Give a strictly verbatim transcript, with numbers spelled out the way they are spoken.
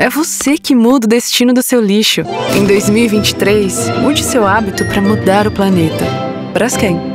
É você que muda o destino do seu lixo. Em dois mil e vinte e três, mude seu hábito para mudar o planeta. Braskem.